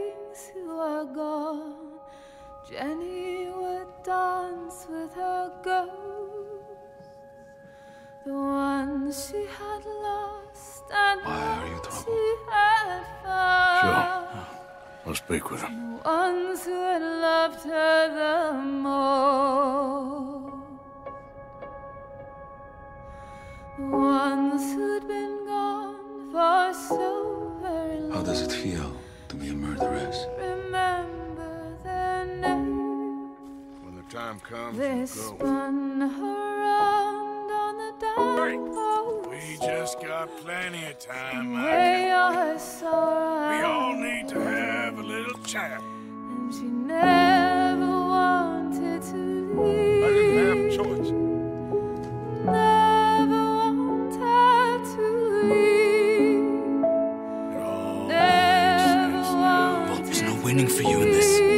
days who are gone, Jenny would dance with her ghosts, the ones she had lost and she had found. Sure. I'll speak with him. The ones who had loved her the most, the ones who'd been gone for so very long. How does it feel to be a murderess? Remember their names. When the time comes, They you go. spun around on the dark post. We just got plenty of time, Way Michael. I saw We her, all need to have a little chat. and she never wanted to leave. I didn't have a choice. Never wanted to leave. It all Never makes sense now. wanted There's no winning for you in this. to